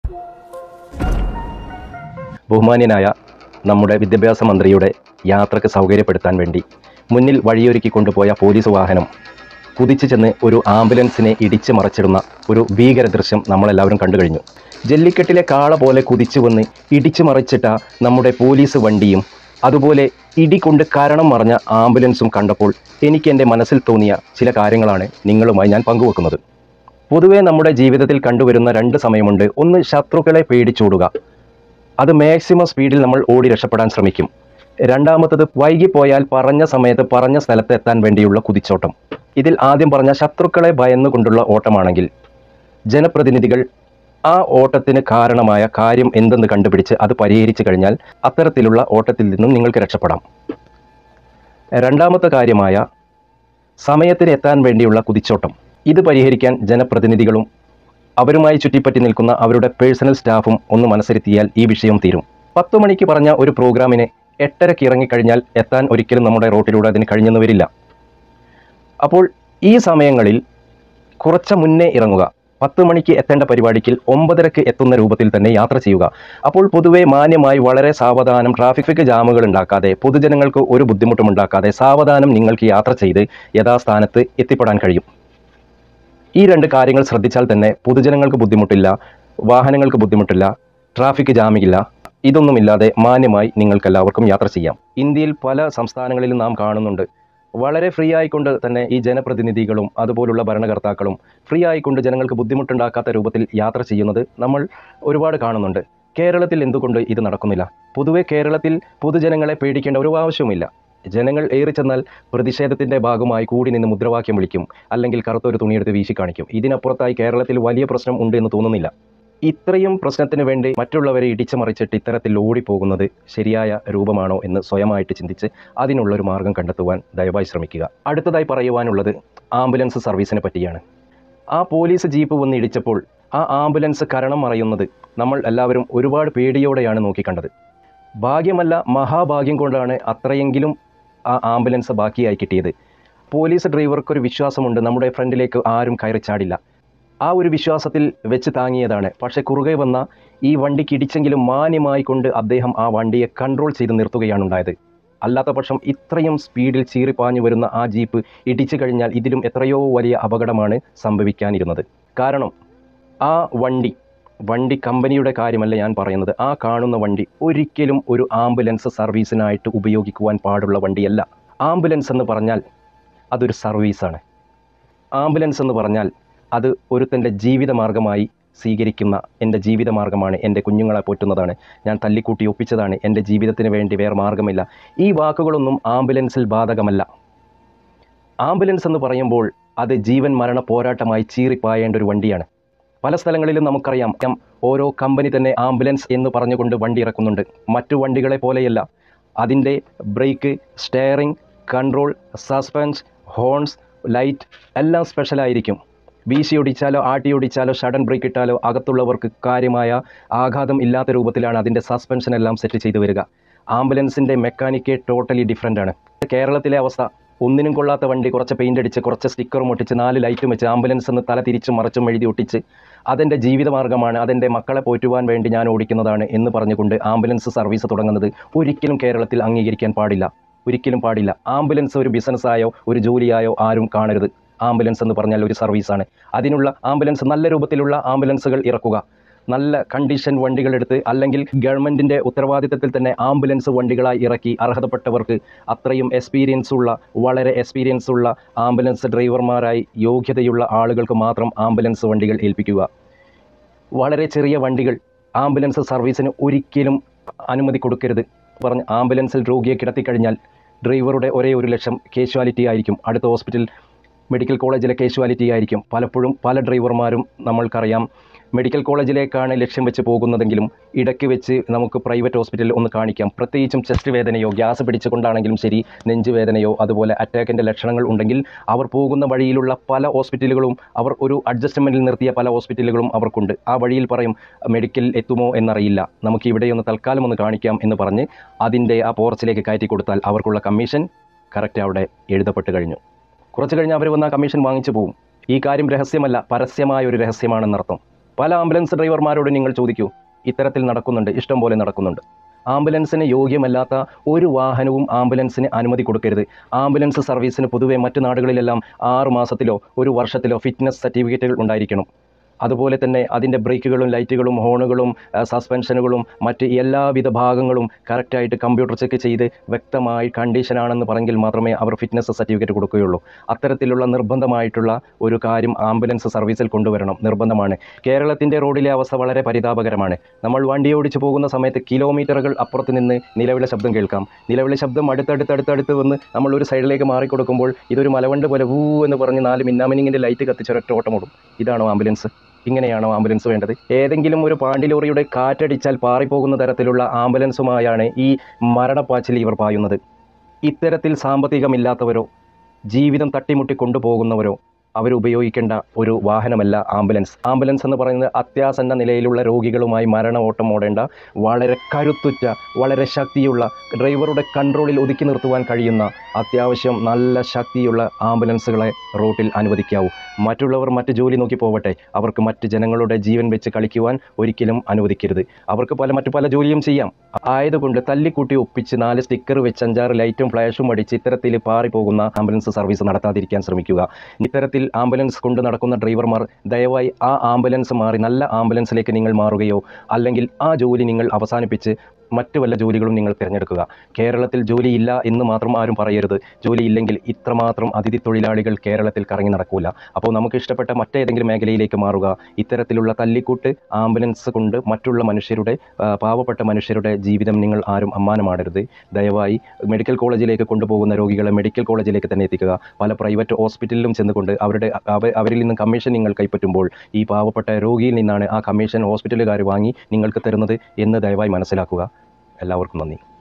ബഹുമാന്യനായ നമ്മുടെ വിദ്യാഭ്യാസ മന്ത്രിയുടെ യാത്രയ്ക്ക് സൗകര്യപ്പെടുത്താൻ വേണ്ടി മുന്നിൽ വഴിയൊരുക്കി കൊണ്ടുപോയ പോലീസ് വാഹനം കുതിച്ചു ചെന്ന് ഒരു ആംബുലൻസിനെ ഇടിച്ച് മറിച്ചിടുന്ന ഒരു ഭീകര ദൃശ്യം നമ്മളെല്ലാവരും കണ്ടു കഴിഞ്ഞു. ജല്ലിക്കെട്ടിലെ കാള പോലെ കുതിച്ചു വന്ന് ഇടിച്ചു മറിച്ചിട്ട നമ്മുടെ പോലീസ് വണ്ടിയും അതുപോലെ ഇടികൊണ്ട് കരണം മറഞ്ഞ ആംബുലൻസും കണ്ടപ്പോൾ എനിക്ക് എൻ്റെ മനസ്സിൽ തോന്നിയ ചില കാര്യങ്ങളാണ് നിങ്ങളുമായി ഞാൻ പങ്കുവെക്കുന്നത്. പൊതുവേ നമ്മുടെ ജീവിതത്തിൽ കണ്ടുവരുന്ന രണ്ട് സമയമുണ്ട്. ഒന്ന്, ശത്രുക്കളെ പേടിച്ചോടുക, അത് മാക്സിമം സ്പീഡിൽ നമ്മൾ ഓടി രക്ഷപ്പെടാൻ ശ്രമിക്കും. രണ്ടാമത്തത്, വൈകിപ്പോയാൽ പറഞ്ഞ സമയത്ത് പറഞ്ഞ സ്ഥലത്ത് എത്താൻ വേണ്ടിയുള്ള കുതിച്ചോട്ടം. ഇതിൽ ആദ്യം പറഞ്ഞ ശത്രുക്കളെ ഭയന്നുകൊണ്ടുള്ള ഓട്ടമാണെങ്കിൽ ജനപ്രതിനിധികൾ ആ ഓട്ടത്തിന് കാരണമായ കാര്യം എന്തെന്ന് കണ്ടുപിടിച്ച് അത് പരിഹരിച്ചു കഴിഞ്ഞാൽ അത്തരത്തിലുള്ള ഓട്ടത്തിൽ നിന്നും നിങ്ങൾക്ക് രക്ഷപ്പെടാം. രണ്ടാമത്തെ കാര്യമായ സമയത്തിന് എത്താൻ വേണ്ടിയുള്ള കുതിച്ചോട്ടം, ഇത് പരിഹരിക്കാൻ ജനപ്രതിനിധികളും അവരുമായി ചുറ്റിപ്പറ്റി നിൽക്കുന്ന അവരുടെ പേഴ്സണൽ സ്റ്റാഫും ഒന്ന് മനസ്സിരുത്തിയാൽ ഈ വിഷയം തീരും. 10 മണിക്ക് പറഞ്ഞ ഒരു പ്രോഗ്രാമിന് 8:30 ഇറങ്ങിക്കഴിഞ്ഞാൽ എത്താൻ ഒരിക്കലും നമ്മുടെ റോട്ടിലൂടെ അതിന് കഴിഞ്ഞെന്ന് വരില്ല. അപ്പോൾ ഈ സമയങ്ങളിൽ കുറച്ച് മുന്നേ ഇറങ്ങുക. 10 മണിക്ക് എത്തേണ്ട പരിപാടിക്ക് 9:30 എത്തുന്ന രൂപത്തിൽ തന്നെ യാത്ര ചെയ്യുക. അപ്പോൾ പൊതുവെ മാന്യമായി വളരെ സാവധാനം, ട്രാഫിക് ജാമുകൾ ഉണ്ടാക്കാതെ, പൊതുജനങ്ങൾക്ക് ഒരു ബുദ്ധിമുട്ടും ഉണ്ടാക്കാതെ സാവധാനം നിങ്ങൾക്ക് യാത്ര ചെയ്ത് യഥാസ്ഥാനത്ത് എത്തിപ്പെടാൻ കഴിയും. ഈ രണ്ട് കാര്യങ്ങൾ ശ്രദ്ധിച്ചാൽ തന്നെ പൊതുജനങ്ങൾക്ക് ബുദ്ധിമുട്ടില്ല, വാഹനങ്ങൾക്ക് ബുദ്ധിമുട്ടില്ല, ട്രാഫിക് ജാമില്ല. ഇതൊന്നുമില്ലാതെ മാന്യമായി നിങ്ങൾക്കെല്ലാവർക്കും യാത്ര ചെയ്യാം. ഇന്ത്യയിൽ പല സംസ്ഥാനങ്ങളിലും നാം കാണുന്നുണ്ട്, വളരെ ഫ്രീ ആയിക്കൊണ്ട് തന്നെ ഈ ജനപ്രതിനിധികളും അതുപോലുള്ള ഭരണകർത്താക്കളും ഫ്രീ ആയിക്കൊണ്ട് ജനങ്ങൾക്ക് ബുദ്ധിമുട്ടുണ്ടാക്കാത്ത രൂപത്തിൽ യാത്ര ചെയ്യുന്നത് നമ്മൾ ഒരുപാട് കാണുന്നുണ്ട്. കേരളത്തിൽ എന്തുകൊണ്ട് ഇത് നടക്കുന്നില്ല? പൊതുവെ കേരളത്തിൽ പൊതുജനങ്ങളെ പേടിക്കേണ്ട ഒരു ആവശ്യവുമില്ല. ജനങ്ങൾ ഏറി ചെന്നാൽ പ്രതിഷേധത്തിൻ്റെ ഭാഗമായി കൂടി നിന്ന് മുദ്രാവാക്യം വിളിക്കും, അല്ലെങ്കിൽ കറുത്തൊരു തുണിയെടുത്ത് വീശി കാണിക്കും. ഇതിനപ്പുറത്തായി കേരളത്തിൽ വലിയ പ്രശ്നം ഉണ്ട് എന്ന് തോന്നുന്നില്ല. ഇത്രയും പ്രശ്നത്തിന് വേണ്ടി മറ്റുള്ളവരെ ഇടിച്ചു മറിച്ചിട്ട് ഇത്തരത്തിൽ ഓടിപ്പോകുന്നത് ശരിയായ രൂപമാണോ എന്ന് സ്വയമായിട്ട് ചിന്തിച്ച് അതിനുള്ളൊരു മാർഗം കണ്ടെത്തുവാൻ ദയവായി ശ്രമിക്കുക. അടുത്തതായി പറയുവാനുള്ളത് ആംബുലൻസ് സർവീസിനെ പറ്റിയാണ്. ആ പോലീസ് ജീപ്പ് വന്ന് ഇടിച്ചപ്പോൾ ആ ആംബുലൻസ് കരണം മറയുന്നത് നമ്മൾ എല്ലാവരും ഒരുപാട് പേടിയോടെയാണ് നോക്കിക്കണ്ടത്. ഭാഗ്യമല്ല, മഹാഭാഗ്യം കൊണ്ടാണ് അത്രയെങ്കിലും ആ ആംബുലൻസ് ബാക്കിയായി കിട്ടിയത്. പോലീസ് ഡ്രൈവർക്കൊരു വിശ്വാസമുണ്ട്, നമ്മുടെ ഫ്രണ്ടിലേക്ക് ആരും കയറി ചാടില്ല. ആ ഒരു വിശ്വാസത്തിൽ വെച്ച് താങ്ങിയതാണ്. പക്ഷേ കുറുകെ വന്ന ഈ വണ്ടിക്ക് ഇടിച്ചെങ്കിലും മാന്യമായി കൊണ്ട് അദ്ദേഹം ആ വണ്ടിയെ കൺട്രോൾ ചെയ്ത് നിർത്തുകയാണ് ഉണ്ടായത്. അല്ലാത്ത പക്ഷം ഇത്രയും സ്പീഡിൽ ചീറിപ്പാഞ്ഞു വരുന്ന ആ ജീപ്പ് ഇടിച്ചു കഴിഞ്ഞാൽ ഇതിലും എത്രയോ വലിയ അപകടമാണ് സംഭവിക്കാനിരുന്നത്. കാരണം ആ വണ്ടി കമ്പനിയുടെ കാര്യമല്ല ഞാൻ പറയുന്നത്. ആ കാണുന്ന വണ്ടി ഒരിക്കലും ഒരു ആംബുലൻസ് സർവീസിനായിട്ട് ഉപയോഗിക്കുവാൻ പാടുള്ള വണ്ടിയല്ല. ആംബുലൻസ് എന്ന് പറഞ്ഞാൽ അതൊരു സർവീസാണ്. ആംബുലൻസ് എന്ന് പറഞ്ഞാൽ അത് ഒരുത്തൻ്റെ ജീവിതമാർഗമായി സ്വീകരിക്കുന്ന, എൻ്റെ ജീവിതമാർഗ്ഗമാണ്, എൻ്റെ കുഞ്ഞുങ്ങളെ പോറ്റുന്നതാണ്, ഞാൻ തല്ലിക്കൂട്ടി ഒപ്പിച്ചതാണ്, എൻ്റെ ജീവിതത്തിന് വേണ്ടി വേറെ മാർഗ്ഗമില്ല. ഈ വാക്കുകളൊന്നും ആംബുലൻസിൽ ബാധകമല്ല. ആംബുലൻസ് എന്ന് പറയുമ്പോൾ അത് ജീവൻ മരണ പോരാട്ടമായി ചീറിപ്പായേണ്ട ഒരു വണ്ടിയാണ്. പല സ്ഥലങ്ങളിലും നമുക്കറിയാം, ഓരോ കമ്പനി തന്നെ ആംബുലൻസ് എന്ന് പറഞ്ഞുകൊണ്ട് വണ്ടി ഇറക്കുന്നുണ്ട്. മറ്റു വണ്ടികളെ പോലെയല്ല. അതിൻ്റെ brake, steering, control, suspense, horns, light എല്ലാം സ്പെഷ്യലായിരിക്കും. വീശി ഒടിച്ചാലോ ആട്ടി ഒടിച്ചാലോ ഷഡൻ ബ്രേക്ക് ഇട്ടാലോ അകത്തുള്ളവർക്ക് കാര്യമായ ആഘാതം ഇല്ലാത്ത രൂപത്തിലാണ് അതിൻ്റെ സസ്പെൻഷൻ എല്ലാം സെറ്റ് ചെയ്തു വരിക. ആംബുലൻസിൻ്റെ മെക്കാനിക്ക് ടോട്ടലി ഡിഫറൻ്റ് ആണ്. കേരളത്തിലെ അവസ്ഥ, ഒന്നിനും കൊള്ളാത്ത വണ്ടി കുറച്ച് പെയിൻ്റ് അടിച്ച് കുറച്ച് സ്റ്റിക്കറും ഒട്ടിച്ച് 4 ലൈറ്റും വെച്ച് ആംബുലൻസ് എന്ന് തല തിരിച്ചും മറിച്ചും എഴുതി ഒട്ടിച്ച് അതെൻ്റെ ജീവിതമാർഗ്ഗമാണ്, അതെൻ്റെ മക്കളെ പോറ്റുവാൻ വേണ്ടി ഞാൻ ഓടിക്കുന്നതാണ് എന്ന് പറഞ്ഞുകൊണ്ട് ആംബുലൻസ് സർവീസ് തുടങ്ങുന്നത് ഒരിക്കലും കേരളത്തിൽ അംഗീകരിക്കാൻ പാടില്ല. ഒരിക്കലും പാടില്ല. ആംബുലൻസ് ഒരു ബിസിനസ്സായോ ഒരു ജോലിയായോ ആരും കാണരുത്. ആംബുലൻസ് എന്ന് പറഞ്ഞാൽ ഒരു സർവീസാണ്. അതിനുള്ള ആംബുലൻസ്, നല്ല രൂപത്തിലുള്ള ആംബുലൻസുകൾ ഇറക്കുക, നല്ല കണ്ടീഷൻ വണ്ടികളെടുത്ത്, അല്ലെങ്കിൽ ഗവൺമെൻറ്റിൻ്റെ ഉത്തരവാദിത്തത്തിൽ തന്നെ ആംബുലൻസ് വണ്ടികളായി ഇറക്കി അർഹതപ്പെട്ടവർക്ക് അത്രയും വളരെ എക്സ്പീരിയൻസ് ഉള്ള ആംബുലൻസ് ഡ്രൈവർമാരായി യോഗ്യതയുള്ള ആളുകൾക്ക് മാത്രം ആംബുലൻസ് വണ്ടികൾ ഏൽപ്പിക്കുക. വളരെ ചെറിയ വണ്ടികൾ ആംബുലൻസ് സർവീസിന് ഒരിക്കലും അനുമതി കൊടുക്കരുത്. പറഞ്ഞ് ആംബുലൻസിൽ രോഗിയെ കിടത്തിക്കഴിഞ്ഞാൽ ഡ്രൈവറുടെ ഒരേ 1 ലക്ഷം കേഷ്വാലിറ്റി ആയിരിക്കും. അടുത്ത ഹോസ്പിറ്റൽ മെഡിക്കൽ കോളേജിലെ കേഷ്വാലിറ്റി ആയിരിക്കും. പലപ്പോഴും പല ഡ്രൈവർമാരും നമ്മൾക്കറിയാം മെഡിക്കൽ കോളേജിലേക്കാണ് ലക്ഷ്യം വെച്ച് പോകുന്നതെങ്കിലും ഇടയ്ക്ക് വെച്ച് നമുക്ക് പ്രൈവറ്റ് ഹോസ്പിറ്റലിൽ ഒന്ന് കാണിക്കാം. പ്രത്യേകിച്ചും ചെസ്റ്റ് വേദനയോ ഗ്യാസ് പിടിച്ചുകൊണ്ടാണെങ്കിലും ശരി, നെഞ്ചുവേദനയോ അതുപോലെ അറ്റാക്കിൻ്റെ ലക്ഷണങ്ങൾ ഉണ്ടെങ്കിൽ അവർ പോകുന്ന വഴിയിലുള്ള പല ഹോസ്പിറ്റലുകളും, അവർ ഒരു അഡ്ജസ്റ്റ്മെൻറ്റിൽ നിർത്തിയ പല ഹോസ്പിറ്റലുകളും അവർക്കുണ്ട്. ആ വഴിയിൽ പറയും, മെഡിക്കൽ എത്തുമോ എന്നറിയില്ല, നമുക്ക് ഇവിടെയൊന്ന് തൽക്കാലം ഒന്ന് കാണിക്കാം എന്ന് പറഞ്ഞ് അതിൻ്റെ ആ പോർച്ചിലേക്ക് കയറ്റി കൊടുത്താൽ അവർക്കുള്ള കമ്മീഷൻ കറക്റ്റ് അവിടെ എഴുതപ്പെട്ട് കഴിഞ്ഞു. കുറച്ച് കഴിഞ്ഞ് അവർ വന്ന് ആ കമ്മീഷൻ വാങ്ങിച്ചു പോകും. ഈ കാര്യം രഹസ്യമല്ല, പരസ്യമായ ഒരു രഹസ്യമാണെന്നർത്ഥം. പല ആംബുലൻസ് ഡ്രൈവർമാരോട് നിങ്ങൾ ചോദിക്കൂ, ഇത്തരത്തിൽ നടക്കുന്നുണ്ട്, ഇഷ്ടം പോലെ നടക്കുന്നുണ്ട്. ആംബുലൻസിന് യോഗ്യമല്ലാത്ത ഒരു വാഹനവും ആംബുലൻസിന് അനുമതി കൊടുക്കരുത്. ആംബുലൻസ് സർവീസിന് പൊതുവെ മറ്റു നാടുകളിലെല്ലാം 6 മാസത്തിലോ 1 വർഷത്തിലോ ഫിറ്റ്നസ് സർട്ടിഫിക്കറ്റുകൾ ഉണ്ടായിരിക്കണം. അതുപോലെ തന്നെ അതിൻ്റെ ബ്രേക്കുകളും ലൈറ്റുകളും ഹോണുകളും സസ്പെൻഷനുകളും മറ്റ് എല്ലാവിധ ഭാഗങ്ങളും കറക്റ്റായിട്ട് കമ്പ്യൂട്ടർ ചെക്ക് ചെയ്ത് വ്യക്തമായി കണ്ടീഷനാണെന്ന് പറഞ്ഞെങ്കിൽ മാത്രമേ അവർ ഫിറ്റ്നസ് സർട്ടിഫിക്കറ്റ് കൊടുക്കുകയുള്ളൂ. അത്തരത്തിലുള്ള നിർബന്ധമായിട്ടുള്ള ഒരു കാര്യം ആംബുലൻസ് സർവീസിൽ കൊണ്ടുവരണം, നിർബന്ധമാണ്. കേരളത്തിൻ്റെ റോഡിലെ അവസ്ഥ വളരെ പരിതാപകരമാണ്. നമ്മൾ വണ്ടി ഓടിച്ചു പോകുന്ന സമയത്ത് കിലോമീറ്ററുകൾ അപ്പുറത്ത് നിന്ന് നിലവിളി ശബ്ദം കേൾക്കാം. നിലവിളി ശബ്ദം അടുത്തടുത്ത് വന്ന് നമ്മൾ ഒരു സൈഡിലേക്ക് മാറിക്കൊടുക്കുമ്പോൾ ഇതൊരു മലവണ്ട് പോലെ വൂ എന്ന് പറഞ്ഞ് 4 മിന്നാമിനിങ്ങിൻ്റെ ലൈറ്റ് കത്തിച്ചൊരൊറ്റ ഓട്ടമോടും. ഇതാണോ ആംബുലൻസ്? ഇങ്ങനെയാണോ ആംബുലൻസ് വേണ്ടത്? ഏതെങ്കിലും ഒരു പാണ്ടിലോറിയുടെ കാറ്റടിച്ചാൽ പാറിപ്പോകുന്ന തരത്തിലുള്ള ആംബുലൻസുമായാണ് ഈ മരണപ്പാച്ചിൽ ഇവർ പായുന്നത്. ഇത്തരത്തിൽ സാമ്പത്തികമില്ലാത്തവരോ ജീവിതം തട്ടിമുട്ടി കൊണ്ടുപോകുന്നവരോ അവരുപയോഗിക്കേണ്ട ഒരു വാഹനമല്ല ആംബുലൻസ്. ആംബുലൻസ് എന്ന് പറയുന്നത് അത്യാസന്ന നിലയിലുള്ള രോഗികളുമായി ഓട്ടം ഓടേണ്ട വളരെ കരുത്തുറ്റ, വളരെ ശക്തിയുള്ള, ഡ്രൈവറുടെ കൺട്രോളിൽ ഒതുക്കി നിർത്തുവാൻ കഴിയുന്ന അത്യാവശ്യം നല്ല ശക്തിയുള്ള ആംബുലൻസുകളെ റൂട്ടിൽ അനുവദിക്കാവൂ. മറ്റുള്ളവർ മറ്റ് ജോലി നോക്കി പോവട്ടെ, അവർക്ക് മറ്റ് ജനങ്ങളുടെ ജീവൻ വെച്ച് കളിക്കുവാൻ ഒരിക്കലും അനുവദിക്കരുത്. അവർക്ക് മറ്റു പല ജോലിയും ചെയ്യാം. ആയതുകൊണ്ട് തല്ലിക്കൂട്ടി ഒപ്പിച്ച് 4 സ്റ്റിക്കർ വെച്ച് 5-6 ലൈറ്റും ഫ്ലാഷും അടിച്ച് ഇത്തരത്തിൽ പാറിപ്പോകുന്ന ആംബുലൻസ് സർവീസ് നടത്താതിരിക്കാൻ ശ്രമിക്കുക. ഇത്തരത്തിൽ ആംബുലൻസ് കൊണ്ട് നടക്കുന്ന ഡ്രൈവർമാർ ദയവായി ആ ആംബുലൻസ് മാറി നല്ല ആംബുലൻസിലേക്ക് നിങ്ങൾ മാറുകയോ അല്ലെങ്കിൽ ആ ജോലി നിങ്ങൾ അവസാനിപ്പിച്ച് മറ്റു വല്ല ജോലികളും നിങ്ങൾ തിരഞ്ഞെടുക്കുക. കേരളത്തിൽ ജോലിയില്ല എന്ന് മാത്രം ആരും പറയരുത്. ജോലിയില്ലെങ്കിൽ ഇത്രമാത്രം അതിഥി തൊഴിലാളികൾ കേരളത്തിൽ കറങ്ങി നടക്കൂല. അപ്പോൾ നമുക്ക് ഇഷ്ടപ്പെട്ട മറ്റേതെങ്കിലും മേഖലയിലേക്ക് മാറുക. ഇത്തരത്തിലുള്ള തല്ലിക്കൂട്ട് ആംബുലൻസ് കൊണ്ട് മറ്റുള്ള മനുഷ്യരുടെ, പാവപ്പെട്ട മനുഷ്യരുടെ ജീവിതം നിങ്ങൾ ആരും അമ്മാനമാടരുത്. ദയവായി മെഡിക്കൽ കോളേജിലേക്ക് കൊണ്ടുപോകുന്ന രോഗികളെ മെഡിക്കൽ കോളേജിലേക്ക് തന്നെ എത്തിക്കുക. പല പ്രൈവറ്റ് ഹോസ്പിറ്റലിലും ചെന്നുകൊണ്ട് അവരിൽ നിന്ന് കമ്മീഷൻ നിങ്ങൾ കൈപ്പറ്റുമ്പോൾ ഈ പാവപ്പെട്ട രോഗിയിൽ നിന്നാണ് ആ കമ്മീഷൻ ഹോസ്പിറ്റലുകാർ വാങ്ങി നിങ്ങൾക്ക് തരുന്നത് എന്ന് ദയവായി മനസ്സിലാക്കുക. എല്ലാവർക്കും നന്ദി.